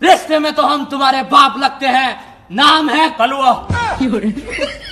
रिश्ते में तो हम तुम्हारे बाप लगते हैं, नाम है कलुआ।